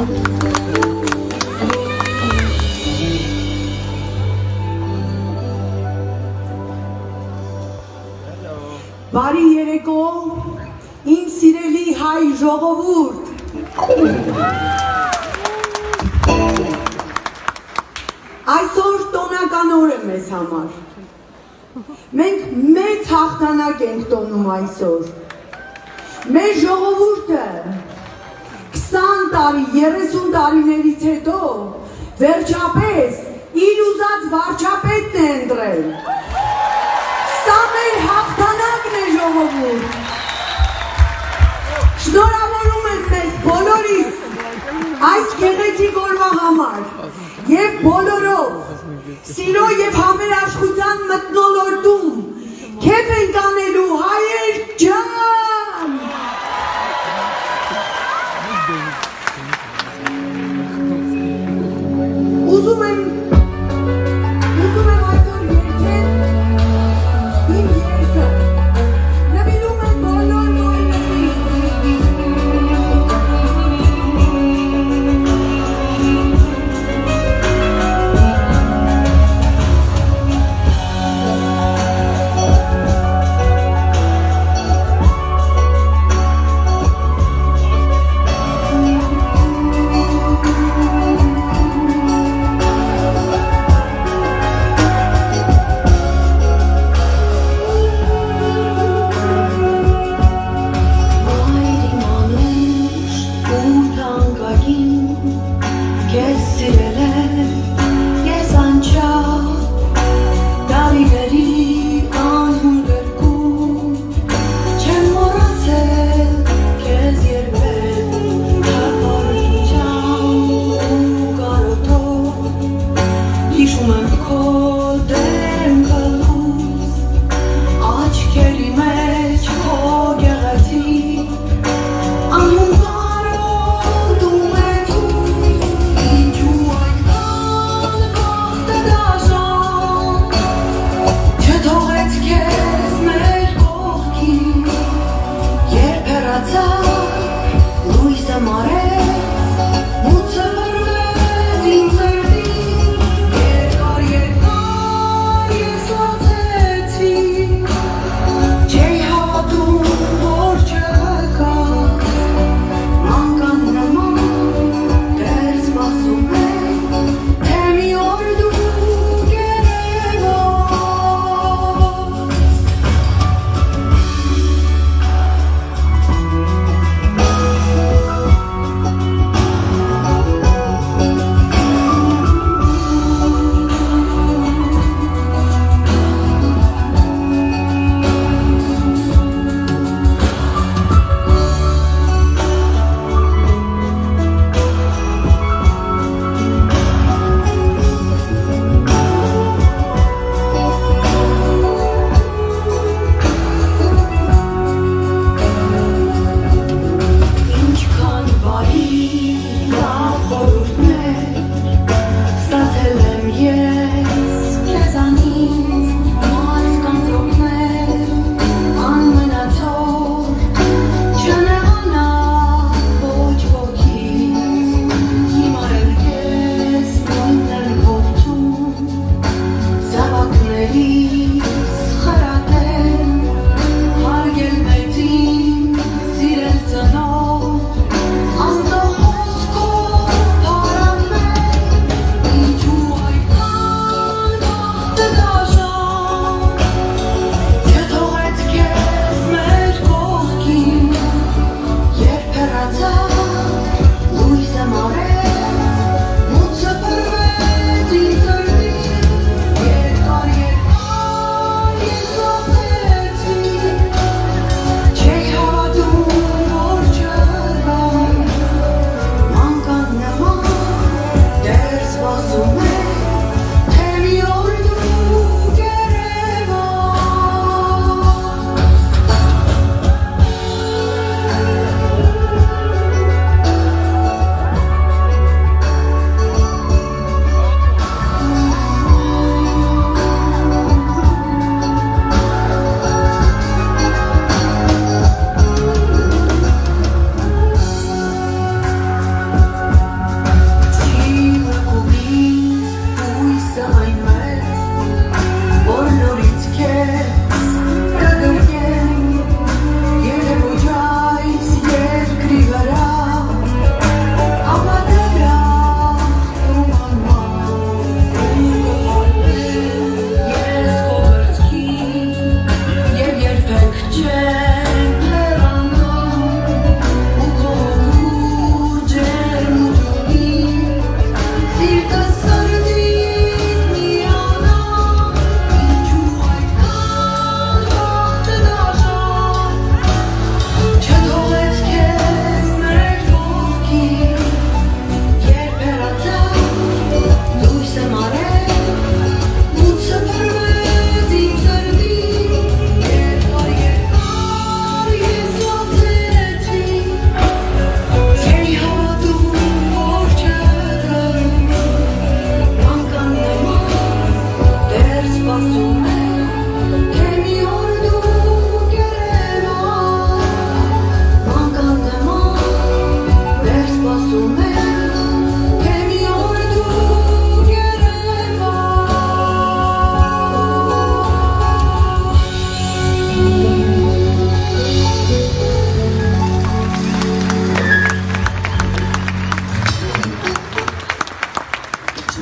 Բարի երեկո, իմ սիրելի հայ ժողովուրդ։ Այսօր տոնական օր է մեզ համար։ Մենք մեծ հաղթանակ ենք տոնում այսօր։ Մեր ժողովուրդը 20 տարի, 30 տարիներից հետո վերջապես իր ուզած վարչապետն է ընտրել։ Սա մեր հաղթանակն է ժողովուրդ։ Շնորհավորում եմ մեզ բոլորիս այս գեղեցիկ օրվա համար և բոլորով սիրո և համերաշխության մթնոլորտում քեֆ ենք անելու հայեր ջան։ Ուզում եմ այսօր երգել իմ երգը, նվիրում եմ բոլոր հայրերին։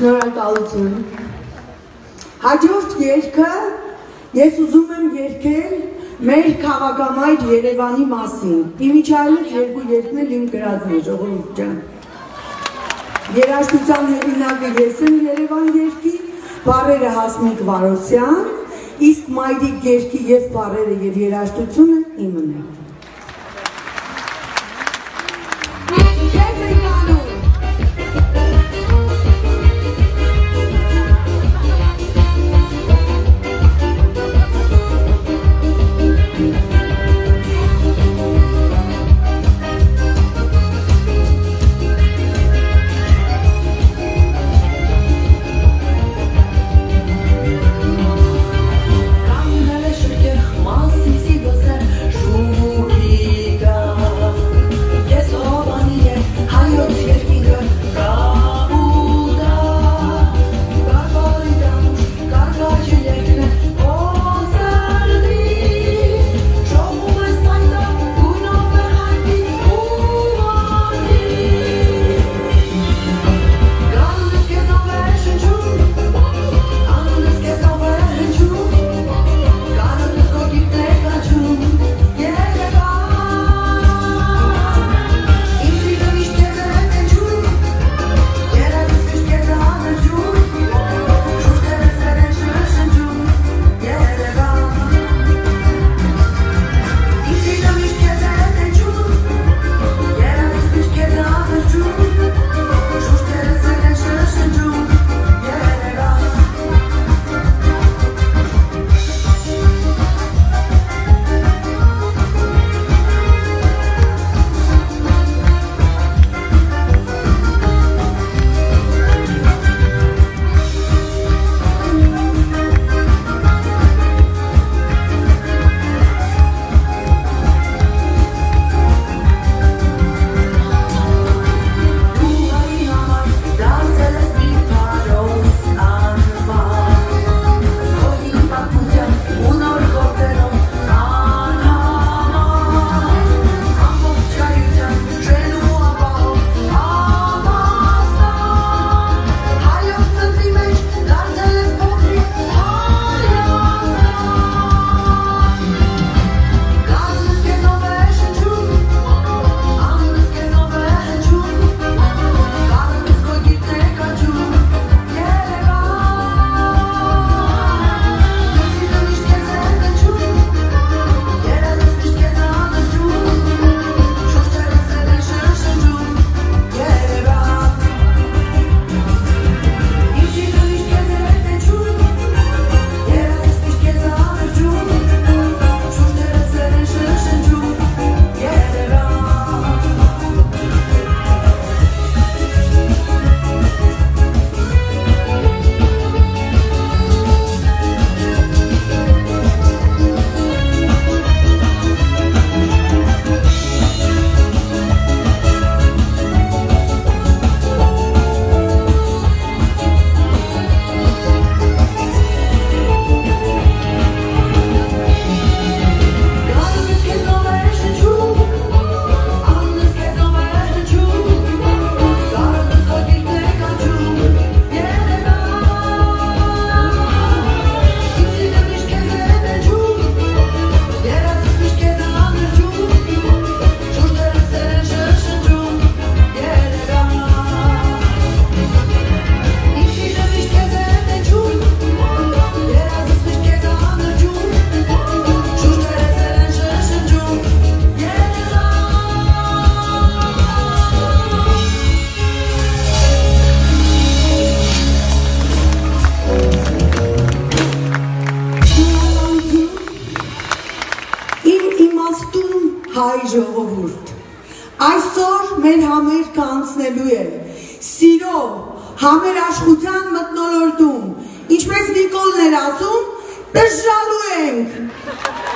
Շնորհակալություն։ Հաջորդ երգը ես ուզում եմ երգել մեր քաղաքամայր Երևանի մասին։ Իմիջայլից երկու երգն էլ իմ գրածն է, ժողովուրդ ջան։ Երաժշտության հեղինակը ես եմ Երևան երգի, բառերը Հասմիկ Վարոսյան, իսկ մայրիկ երգի եւ բառերը եւ երաժշտությունը իմն է։ հայ ժողովուրդ, այսօր մեր համերգը անցնելու է սիրո համերաշխության մթնոլորտում, ինչպես Նիկոլն էր ասում, դժրալու ենք։